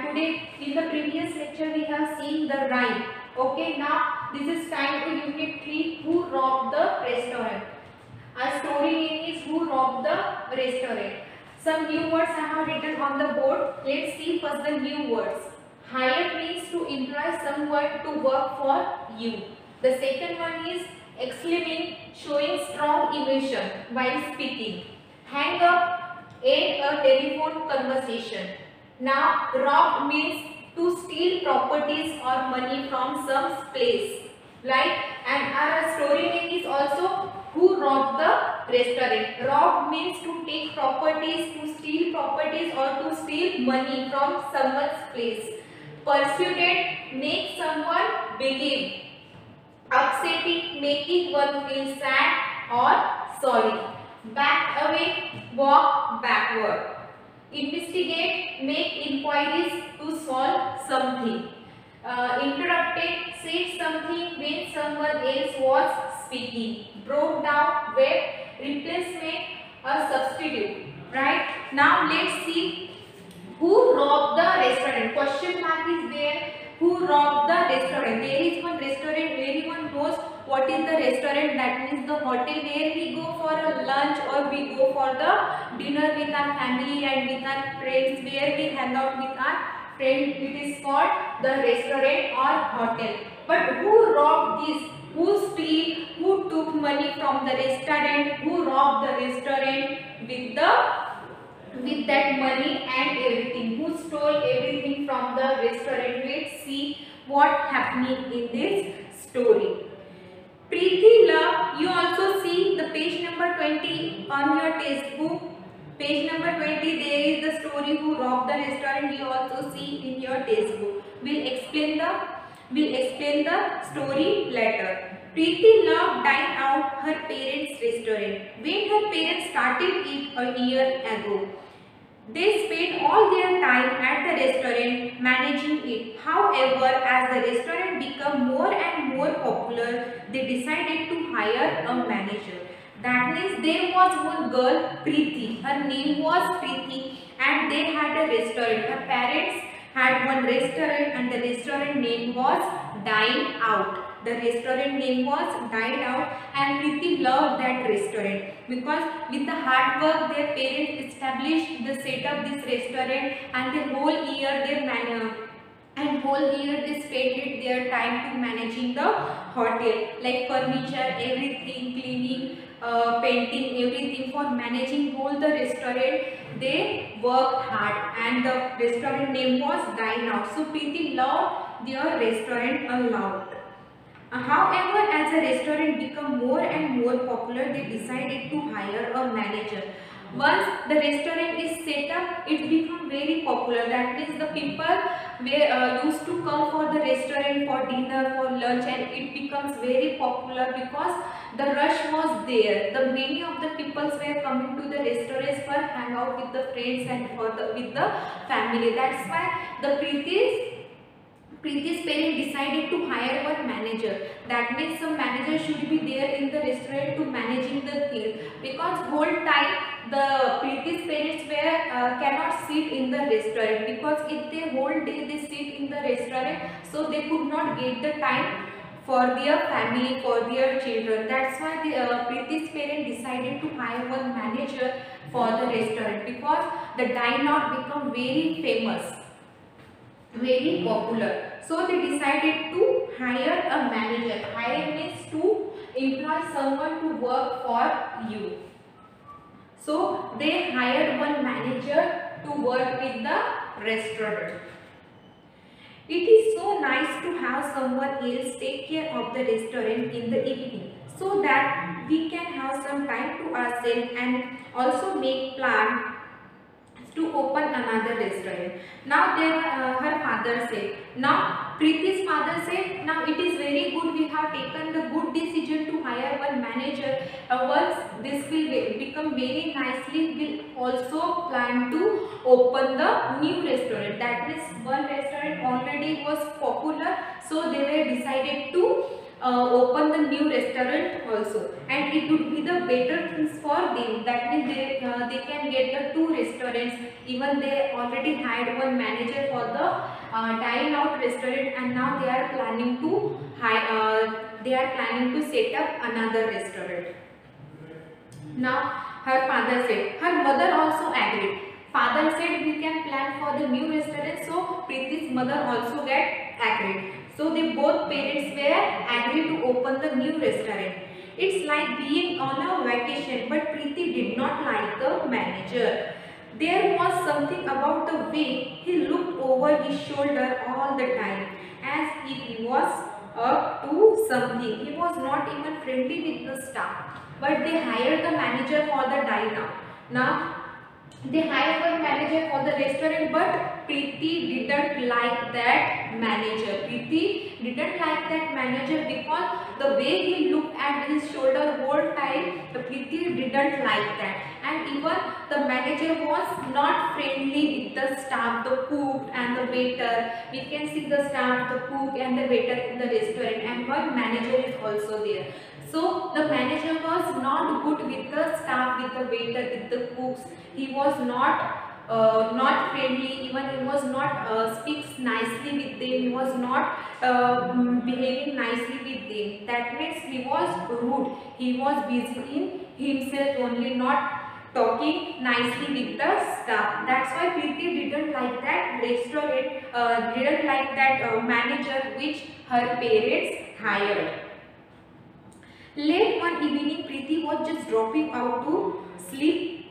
today in the previous lecture we have seen the rhyme. Okay, now this is time to unit 3, who robbed the restaurant. Our story name is Who Robbed the Restaurant. Some new words I have written on the board. Let's see first the new words. Hire means to employ someone to work for you. The second one is exclaiming, showing strong emotion while speaking. Hang up, end a telephone conversation. Now, rob means to steal properties or money from some place. Right? And our story name is also Who Robbed the Restaurant. Rob means to take properties, to steal properties or to steal money from someone's place. Persuaded, make someone believe. Upsetting, making one feel sad or sorry. Back away, walk backward. Investigate, make inquiries to solve something. Interrupted, said something when someone else was speaking. Broke down, wept, replacement or substitute. Right? Now let's see who robbed the restaurant. Question mark is there. Who robbed the restaurant? There is one restaurant. Everyone knows what is the restaurant. That means the hotel where we go for a lunch or we go for the dinner with our family and with our friends, where we hang out with our friends. It is called the restaurant or hotel. But who robbed this? Who stole? Who took money from the restaurant? Who robbed the restaurant with that money and everything? Who stole everything from the restaurant? Let's see what happening in this story. Preeti Love, you also see the page number 20 on your textbook. Page number 20, there is the story Who Robbed the Restaurant. You also see in your textbook. We'll explain the story later. Preeti Love dined out her parents' restaurant when her parents started it a year ago. They spent all their time at the restaurant managing it. However, as the restaurant became more and more popular, they decided to hire a manager. That means there was one girl, Preeti. Her name was Preeti and they had a restaurant. Her parents had one restaurant and the restaurant name was Dine Out. The restaurant name was Dine Out and Preeti loved that restaurant because with the hard work their parents established the set up this restaurant and the whole year they spent their time to managing the hotel, like furniture, everything, cleaning, painting, everything, for managing whole the restaurant. They worked hard and the restaurant name was Dine Out. So Preeti loved their restaurant a lot. However, as the restaurant became more and more popular, they decided to hire a manager. Once the restaurant is set up, it became very popular. That means the people used to come for the restaurant for dinner, for lunch, and it becomes very popular because the rush was there. The many of the people were coming to the restaurants for hang out with the friends and with the family. That's why the Preeti's parents decided to hire one manager. That means some manager should be there in the restaurant to managing the things, because whole time the Preeti's parents cannot sit in the restaurant, because if they whole day they sit in the restaurant, so they could not get the time for their family, for their children. That's why Preeti's parents decided to hire one manager for the restaurant, because the Dine Out become very famous, very popular. So they decided to hire a manager. Hire means to employ someone to work for you. So they hired one manager to work with the restaurant. It is so nice to have someone else take care of the restaurant in the evening, so that we can have some time to ourselves and also make plans to open another restaurant. Now her father said, now Preeti's father said, now it is very good, we have taken the good decision to hire one manager. Once this will become very nicely, we'll also plan to open the new restaurant. That means one restaurant already was popular, so they were decided to open the new restaurant also, and it would be the better things for them. That means they can get the two restaurants. Even they already had one manager for the dine out restaurant, and now they are planning to set up another restaurant. Now her father said, her mother also agreed. Father said we can plan for the new restaurant, so Preeti's mother also get agreed. So they both parents were agreed to open the new restaurant. It's like being on a vacation, but Preeti did not like the manager. There was something about the way he looked over his shoulder all the time, as if he was up to something. He was not even friendly with the staff, but they hired the manager for the dine out. Now they hired one manager for the restaurant, but Preeti didn't like that manager. Preeti didn't like that manager because the way he looked at his shoulder whole time, the Preeti didn't like that. And even the manager was not friendly with the staff, the cook and the waiter. We can see the staff, the cook and the waiter in the restaurant, and one manager is also there. So the manager was not good with the staff, with the waiter, with the cooks. He was not friendly. Even he was not speaks nicely with them. He was not behaving nicely with them. That means he was rude. He was busy in himself only, not talking nicely with the staff. That's why Preeti didn't like that restaurant, didn't like that manager which her parents hired. Late one evening, Preeti was just dropping off to sleep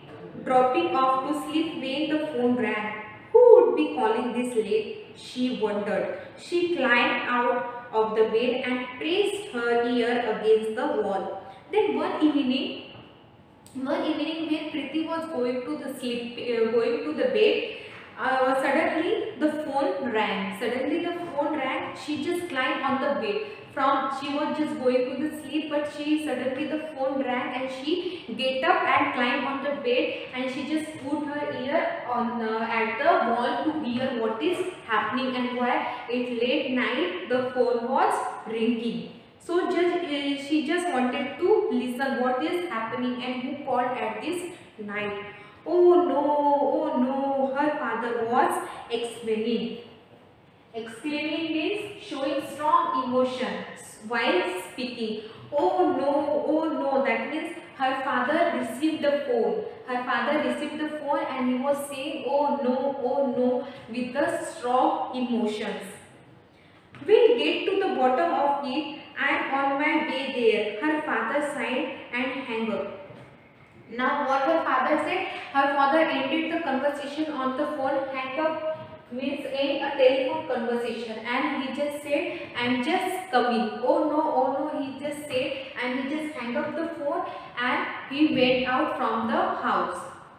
when the phone rang. Who would be calling this late? She wondered. She climbed out of the bed and pressed her ear against the wall. Then one evening when Preeti was going to the bed, suddenly the phone rang. She just climbed on the bed. She was just going to the sleep, but suddenly the phone rang and she get up and climb on the bed, and she just put her ear on at the wall to hear what is happening and why it's late night the phone was ringing. So she just wanted to listen what is happening and who called at this night. Oh no, her father was explaining. Exclaiming means showing strong emotions while speaking. Oh no, that means her father received the phone. And he was saying oh no with the strong emotions. We'll get to the bottom of it. I'm on my way there. Her father sighed and hung up. Now what her father said, her father ended the conversation on the phone. Hang up means in a telephone conversation, and he just said, I'm just coming. Oh no, he just said, and he just hung up the phone and he went out from the house.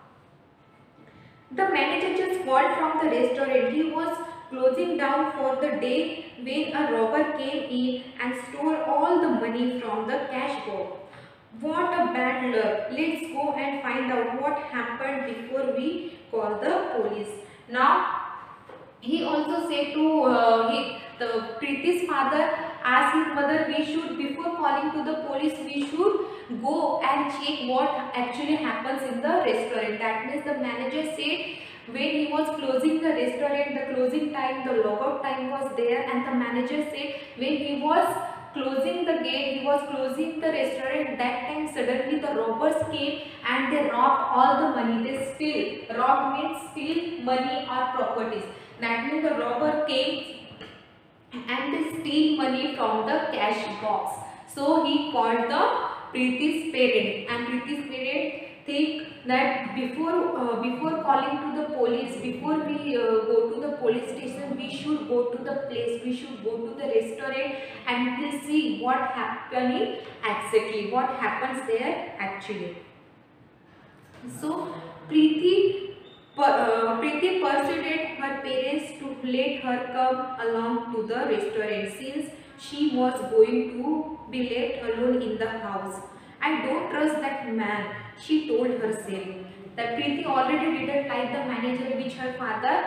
The manager just called from the restaurant. He was closing down for the day when a robber came in and stole all the money from the cash box. What a bad luck. Let's go and find out what happened before we call the police. Now, he also said to the Preeti's father, asked his mother, before calling to the police, we should go and check what actually happens in the restaurant. That means the manager said when he was closing the restaurant, the closing time, the logout time was there, and the manager said when he was closing the gate, he was closing the restaurant, that time suddenly the robbers came and they robbed all the money. They robbed means steal money or properties. That means the robber came and they steal money from the cash box. So he called the Preeti's parent, and Preeti's parent think that before calling to the police, before we go to the police station, we should go to the place, we should go to the restaurant and we'll see what happening exactly, what happens there actually. So Preeti persuaded her parents to let her come along to the restaurant since she was going to be left alone in the house. I don't trust that man, she told herself. That Preeti already didn't like the manager which her father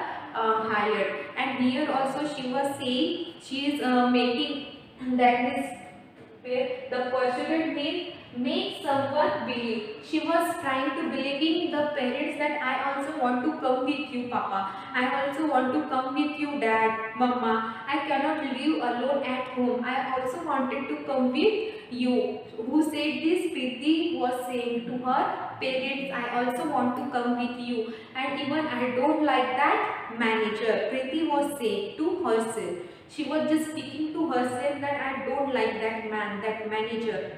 hired. And here also she was saying she is making, that means where the persuaded means make someone believe. She was trying to believing the parents that I also want to come with you, Papa. I also want to come with you, Dad, Mama. I cannot live alone at home. I also wanted to come with you. Who said this? Preeti was saying to her parents, I also want to come with you. And even I don't like that manager. Preeti was saying to herself. She was just speaking to herself that I don't like that man, that manager.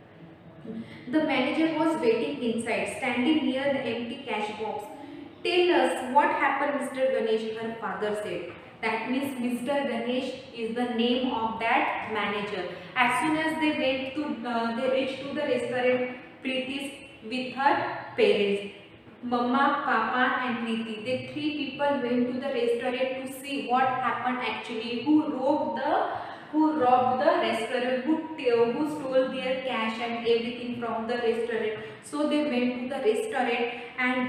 The manager was waiting inside, standing near the empty cash box. Tell us what happened, Mr. Ganesh, her father said. That means Mr. Ganesh is the name of that manager. As soon as they reached to the restaurant, Preeti with her parents. Mama, Papa and Preeti. The three people went to the restaurant to see what happened actually. Who robbed the restaurant, who stole their cash and everything from the restaurant. So they went to the restaurant and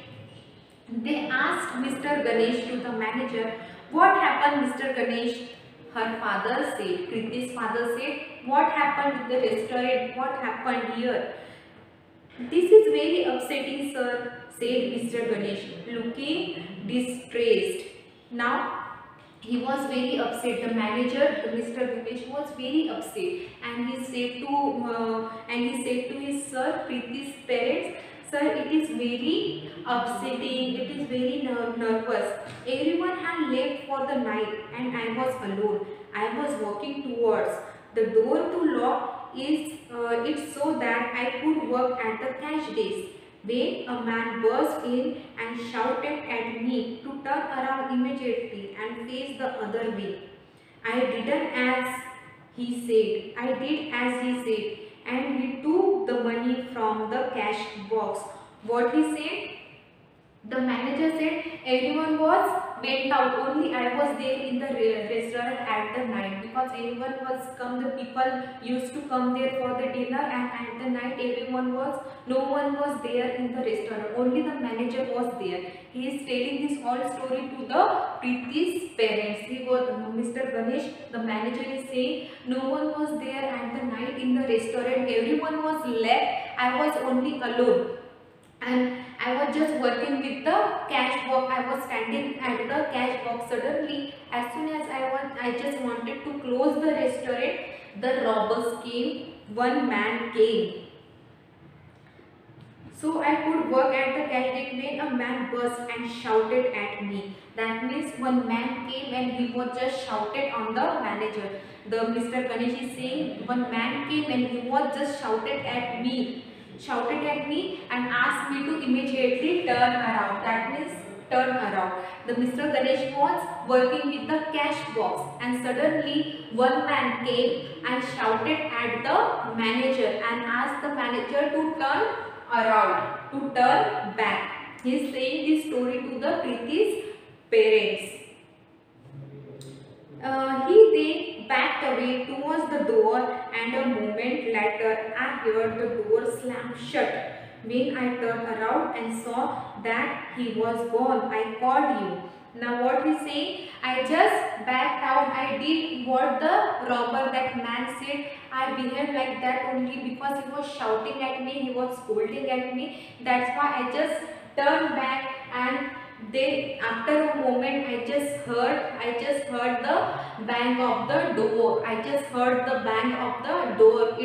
they asked Mr. Ganesh to the manager, what happened, Mr. Ganesh? Her father said, Preeti's father said, what happened with the restaurant? What happened here? This is very upsetting, sir, said Mr. Ganesh, looking distressed. Now, he was very upset. The manager, Mr. Ganesh, was very upset, and he said to his sir, Preeti's parents, sir, it is very upsetting. It is very nervous. Everyone had left for the night, and I was alone. I was walking towards the door to lock it so that I could work at the cash desk. When a man burst in and shouted at me to turn around immediately and face the other way. I did as he said, and he took the money from the cash box. What he said? The manager said everyone went out. Only I was there in the restaurant at the night, because everyone was come. The people used to come there for the dinner, and at the night no one was there in the restaurant. Only the manager was there. He is telling this whole story to the Preeti's parents. Mr. Ganesh, the manager, is saying no one was there at the night in the restaurant. Everyone was left. I was only alone. And I was just working with the cash box. I was standing at the cash box. Suddenly, as soon as I just wanted to close the restaurant, the robbers came. One man came. So I could work at the cash desk when a man burst and shouted at me. That means one man came and he was just shouted on the manager. The Mr. Ganesh is saying one man came and he was just shouted at me and asked me to immediately turn around. That means turn around. The Mr. Ganesh was working with the cash box, and suddenly one man came and shouted at the manager and asked the manager to turn around, to turn back. He is saying this story to the Preeti's parents. He then backed away towards the door, and a moment later I heard the door slam shut. When I turned around and saw that he was gone, I called you. Now what he saying? I just backed out. I did what the robber, that man, said. I behaved like that only because he was shouting at me, he was scolding at me. That's why I just turned back, and then after a moment I just heard the bang of the door. I just heard the bang of the door.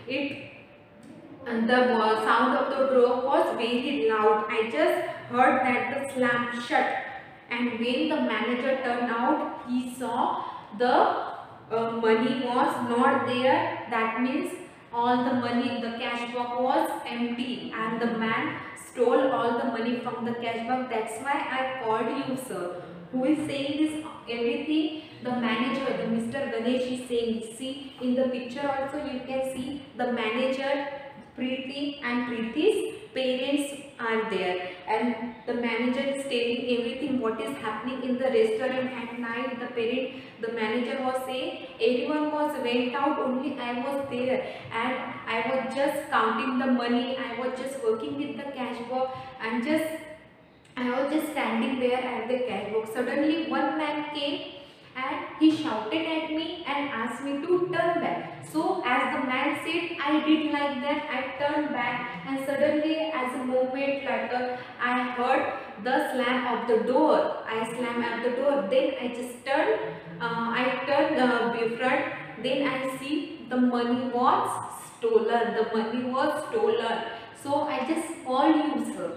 And the sound of the door was very loud. I just heard that the slam shut. And when the manager turned out, he saw the money was not there. That means all the money, the cash box was empty, and the man stole all the money from the cash box. That's why I called you, sir. Who is saying this everything? The manager, the Mr. Ganesh, is saying. See, in the picture also you can see the manager, Preeti, and Preeti's parents are there, and the manager is telling everything what is happening in the restaurant at night. The manager was saying everyone went out, only I was there, and I was just counting the money. I was just working with the cash box, and I was just standing there at the cash box. Suddenly one man came and he shouted at me and asked me to turn back. So as the man said, I did like that. I turned back, and suddenly, as a moment later, I heard the slam of the door. I slammed at the door. Then I just turned. I turned front. Then I see the money was stolen. The money was stolen. So I just called you, sir.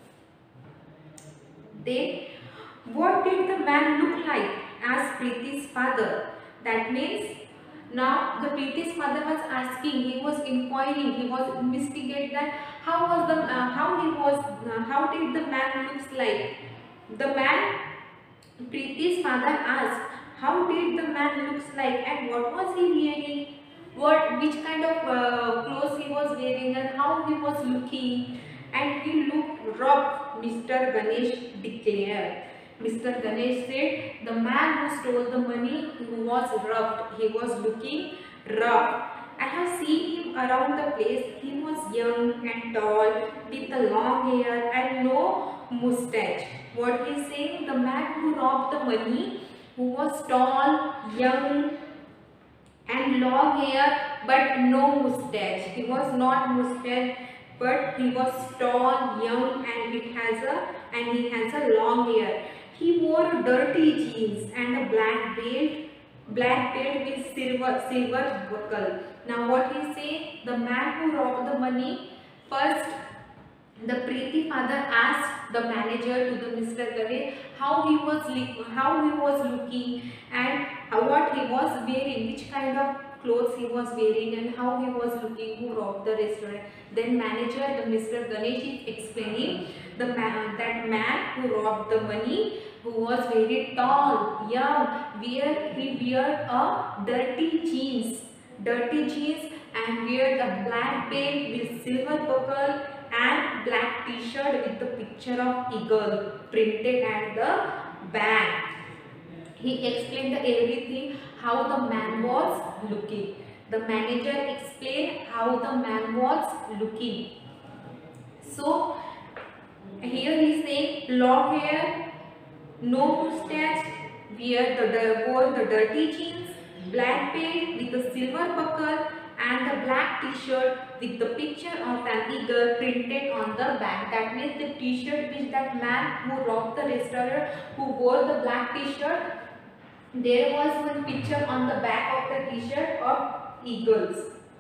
Then, what did the man look like? Asked Preeti's father. That means now the Preeti's mother was asking, he was inquiring, he was investigating that how did the man looks like? The man, Preeti's father asked, how did the man looks like and what was he wearing? Which kind of clothes he was wearing and how he was looking? And he looked rough, Mr. Ganesh declared. Mr. Ganesh said, the man who stole the money, he was rough. He was looking rough. I have seen him around the place. He was young and tall with a long hair and no mustache. What he is saying, the man who robbed the money, who was tall, young and long hair but no mustache. He was not mustache, but he was tall, young, and he has a long hair. He wore dirty jeans and a black belt with silver buckle. Now what he say? The man who robbed the money, first the Preeti father asked the manager to the Mr. Ganesh how he was looking and what he was wearing, which kind of clothes he was wearing and how he was looking, who robbed the restaurant. Then manager, the Mr. Ganesh is explaining that man who robbed the money, who was very tall, young, he wear a dirty jeans and wear the black belt with silver buckle and black t-shirt with the picture of eagle printed at the back. He explained everything, how the man was looking. The manager explained how the man was looking. So here he is saying long hair, no mustache, wore the dirty jeans, black belt with the silver buckle and the black t-shirt with the picture of an eagle printed on the back. That means the t-shirt which that man who robbed the restaurant, who wore the black t-shirt, there was one picture on the back of the t-shirt of eagles.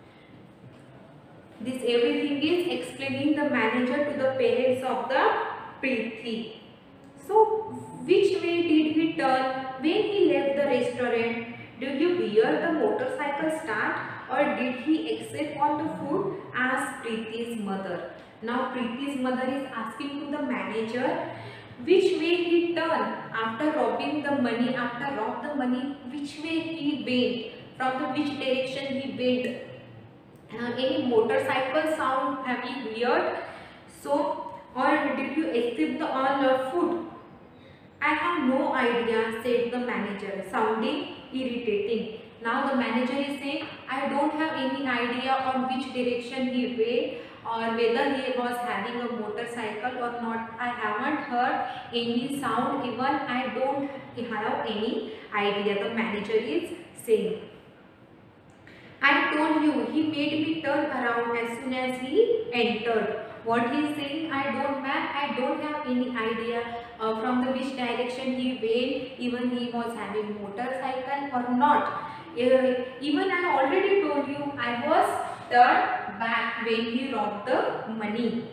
This everything is explaining the manager to the parents of the Preeti. So, which way did he turn when he left the restaurant? Did you hear the motorcycle start or did he exit on the foot? Asked Preeti's mother. Now Preeti's mother is asking to the manager which way he turned after robbing the money, which way he went, from the which direction he went. Any motorcycle sound have you heard? So, or did you exit on foot? I have no idea, said the manager, sounding irritating. Now the manager is saying, I don't have any idea on which direction he went or whether he was having a motorcycle or not. I haven't heard any sound, even I don't have any idea, the manager is saying. I told you, he made me turn around as soon as he entered. What he is saying, I don't have any idea from the which direction he went, even he was having motorcycle or not. Even I already told you, I was turned back when he robbed the money.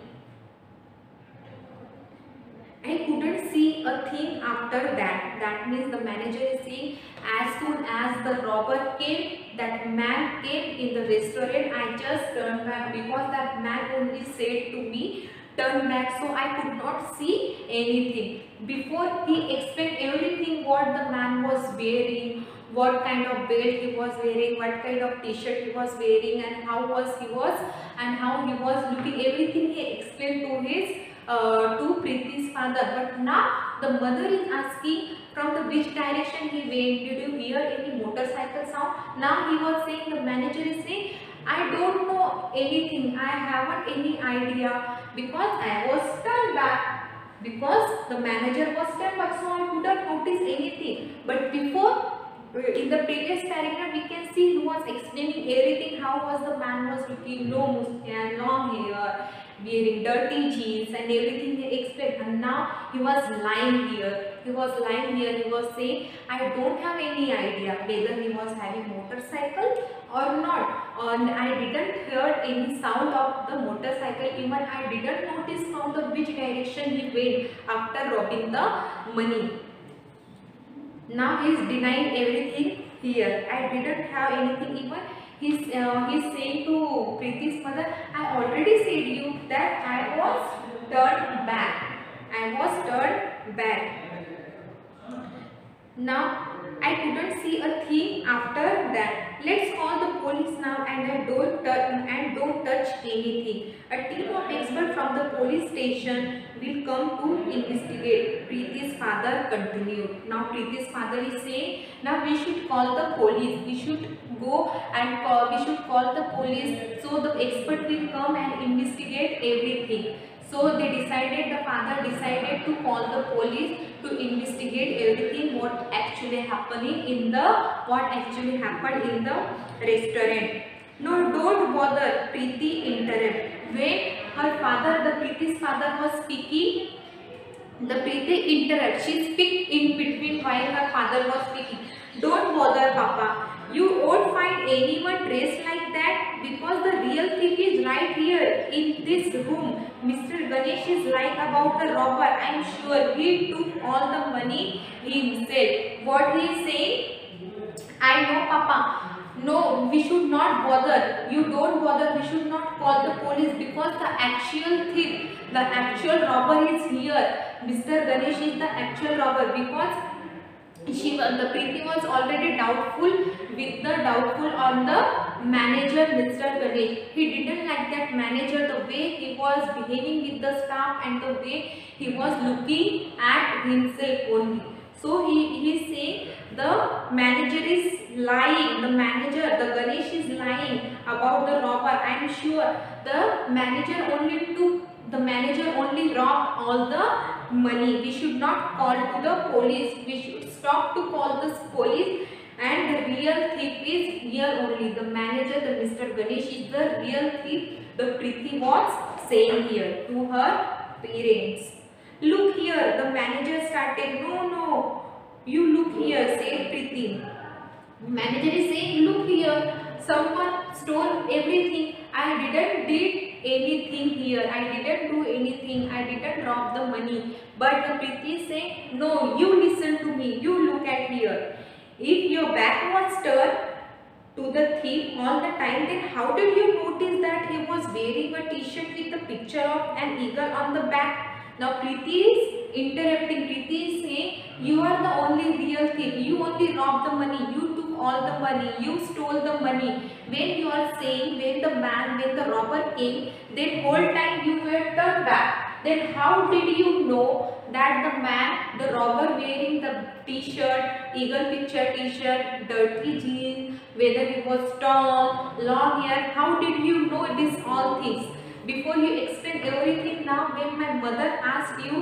I couldn't see a thing after that. That means the manager is saying, as soon as the robber came, that man came in the restaurant, I just turned back because that man only said to me, turn back, so I could not see anything. Before he explained everything, what the man was wearing, what kind of belt he was wearing, what kind of t-shirt he was wearing, and how he was looking, everything he explained to Preeti's father. But now the mother is asking from the which direction he went. Did you hear any motorcycle sound? Now he was saying, the manager is saying, I don't know anything. I haven't any idea because I was turned back. Because the manager was turned back, so I couldn't notice anything. But before in the previous paragraph we can see he was explaining everything, how was the man was looking, no mustache, long hair, wearing dirty jeans and everything he explained. And now he was lying here, he was saying, I don't have any idea whether he was having motorcycle or not, and I didn't hear any sound of the motorcycle, even I didn't notice from the which direction he went after robbing the money. Now he is denying everything here. I didn't have anything. Even he's saying to Preeti's mother, I already said you that I was turned back. I was turned back. Now I couldn't see a thing after that. Let's call the police now, and don't touch anything. A team of experts from the police station will come to investigate. Preeti's father continued. Now Preeti's father is saying, now we should call the police. We should go and we should call the police, so the expert will come and investigate everything. So the father decided to call the police to investigate everything what actually happened in the restaurant. No, don't bother, Preeti interrupted. When Preeti's father was speaking, the Preeti interrupted. She speak in between while her father was speaking. Don't bother, Papa. You won't find anyone dressed like that, because the real thief is right here in this room. Mr. Ganesh is lying about the robber. I am sure he took all the money himself. What he is saying? I know, Papa. No, we should not bother. You don't bother. We should not call the police, because the actual thief, the actual robber is here. Mr. Ganesh is the actual robber, because the Preeti was already doubtful on the manager, Mr. Ganesh. He didn't like that manager, the way he was behaving with the staff and the way he was looking at himself only. So he is saying the manager is lying, the Ganesh is lying about the robber. I am sure the manager only robbed all the money. We should not call to the police. We should stop to call the police, and the real thief is here only. The manager, the Mr. Ganesh is the real thief, the Preeti was saying here to her parents. Look here, the manager started. No, you look here, said Preeti. Manager is saying, look here, someone stole everything. I didn't did anything here. I didn't do anything. I didn't rob the money. But the Preeti is saying, no, you listen to me. You look at here. If your back was turned to the thief all the time, then how did you notice that he was wearing a t-shirt with a picture of an eagle on the back? Now Preeti is interrupting. Preeti is saying, you are the only real thief. You only robbed the money. You took all the money. You stole the money. When you are saying, when the robber came, then whole time you were turned back. Then how did you know that the robber wearing the t-shirt, eagle picture t-shirt, dirty jeans, whether he was tall, long hair, how did you know these all things? Before you explain everything, now when my mother asked you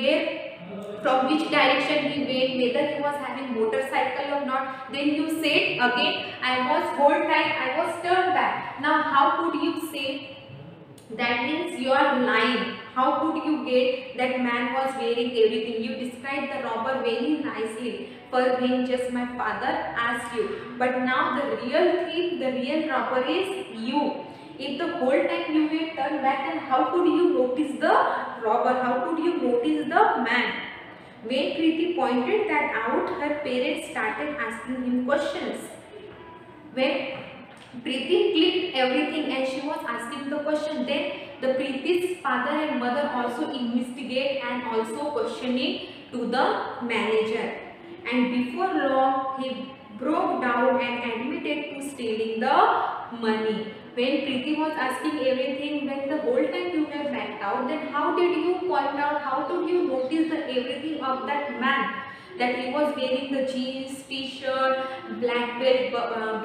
from which direction he went, whether he was having motorcycle or not, then you said again, whole time I was turned back. Now how could you say? That means you are lying. How could you get that man was wearing everything? You described the robber very nicely for when just my father asked you. But now the real thief, the real robber is you. If the whole time you were turned back, then how could you notice the robber? How could you notice the man? When Preeti pointed that out, her parents started asking him questions. When Preeti clicked everything and she was asking the question, then the Preeti's father and mother also investigate and also questioning to the manager. And before long, he broke down and admitted to stealing the money. When Preeti was asking everything, when the whole time you were backed out, then how did you point out, how did you notice the everything of that man? That he was wearing the jeans, t-shirt, black belt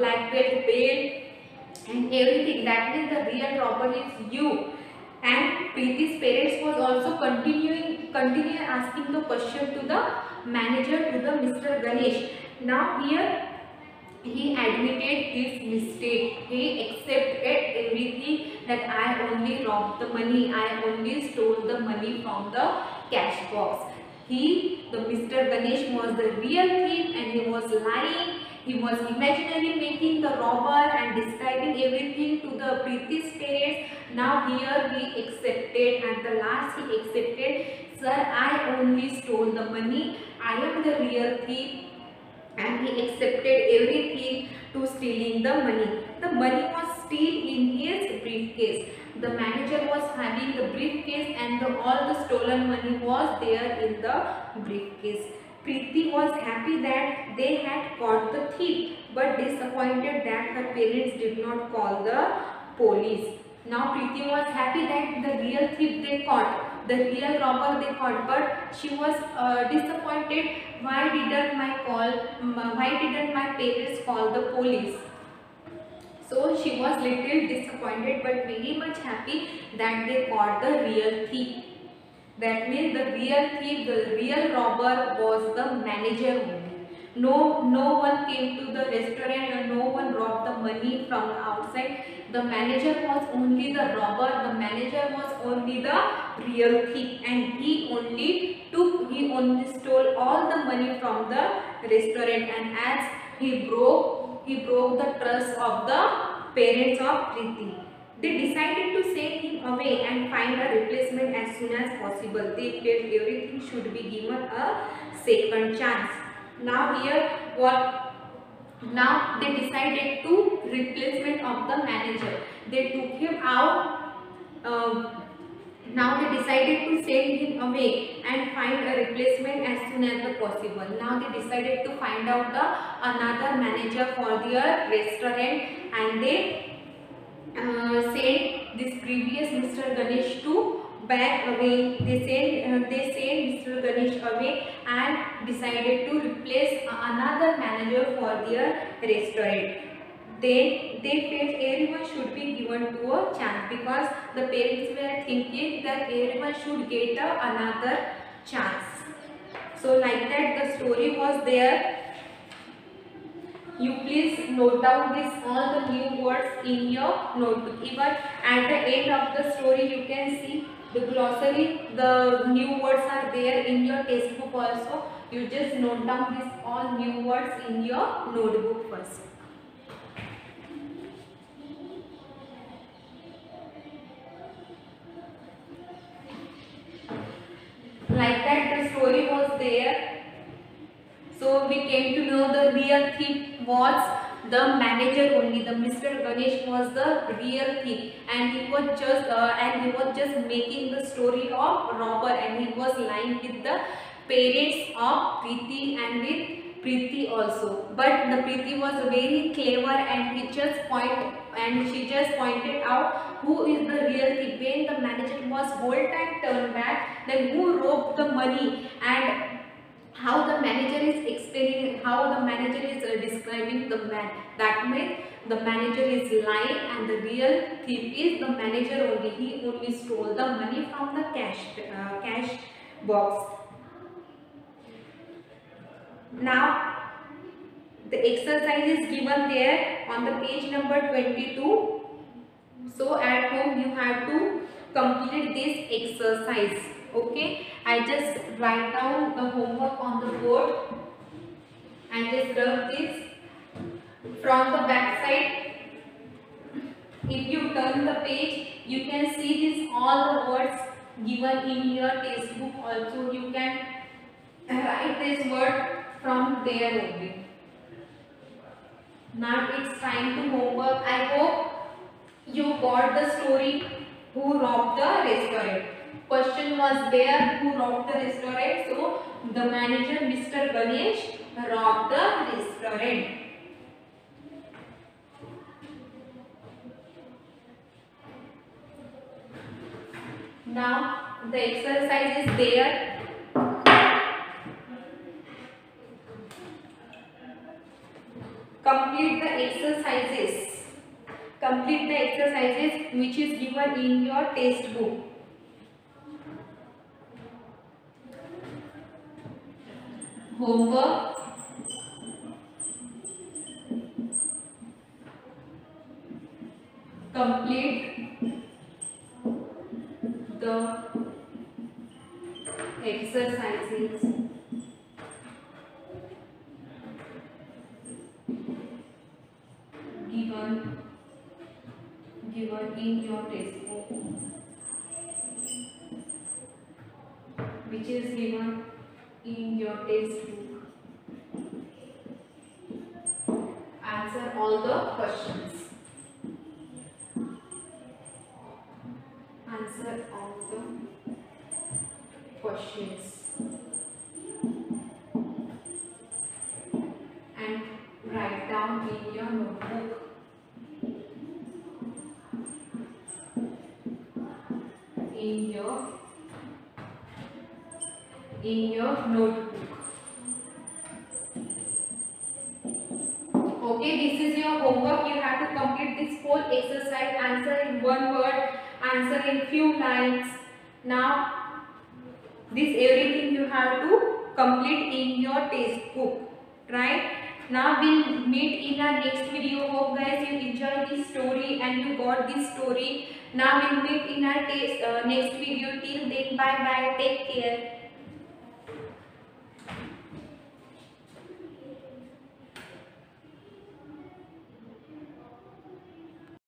and everything. That means the real robber is you. And Preeti's parents was also continue asking the question to the manager, to the Mr. Ganesh. Now here he admitted his mistake. He accepted everything, that I only robbed the money, I only stole the money from the cash box. The Mr. Ganesh was the real thief and he was lying. He was imaginarily making the robber and describing everything to the Preeti's parents. Now here he accepted, at the last he accepted, sir, I only stole the money, I am the real thief, and he accepted everything to stealing the money. The money was still in his briefcase. The manager was having the briefcase and all the stolen money was there in the briefcase. Preeti was happy that they had caught the thief, but disappointed that her parents did not call the police. Now Preeti was happy that the real thief they caught, the real robber they caught, but she was disappointed. Why didn't my parents call the police? So she was little disappointed but very much happy that they caught the real thief. That means the real thief, the real robber was the manager only. No one came to the restaurant and no one robbed the money from the outside. The manager was only the robber, the manager was only the real thief, and he only stole all the money from the restaurant, and as he broke the trust of the parents of Preeti. They decided to send him away and find a replacement as soon as possible. They felt everything should be given a second chance. Now they decided to replacement of the manager. They took him out. Now they decided to send him away and find a replacement as soon as possible. Now they decided to find out another manager for their restaurant, and they sent this previous Mr. Ganesh to back away. They sent Mr. Ganesh away and decided to replace another manager for their restaurant. They felt everyone should be given to a chance, because the parents were thinking that everyone should get another chance. So like that the story was there. You please note down all the new words in your notebook. Even at the end of the story you can see the glossary, the new words are there in your textbook also. You just note down all new words in your notebook first. Like that the story was there. So we came to know the real thief was the manager only. The Mr. Ganesh was the real thief, and he was just making the story of robber, and he was lying with the parents of Preeti and with Preeti also. But the Preeti was very clever, and she just pointed out who is the real thief. When the manager was whole time turned back, then who robbed the money, and how the manager is explaining, how the manager is describing the man. That means the manager is lying and the real thief is the manager only. He only stole the money from the cash box. Now the exercise is given there on the page number 22. So at home you have to complete this exercise. Okay, I just write down the homework on the board and just rub this from the back side. If you turn the page, you can see all the words given in your textbook also. You can write this word from there only. Now it's time to homework. I hope you got the story, who robbed the restaurant. Question was there, who robbed the restaurant? So the manager Mr. Ganesh robbed the restaurant. Now the exercise is there. Complete the exercises. Complete the exercises which is given in your textbook. Homework the exercises given in your textbook, which is given in your textbook. Answer all the questions. Answer all the questions and write down in your notebook. In your notebook. Okay, this is your homework. You have to complete this whole exercise. Answer in one word, answer in few lines. Now this everything you have to complete in your textbook, right? Now we'll meet in our next video. Hope guys you enjoy this story and you got this story. Now we'll meet in our next video. Till then, bye bye, take care.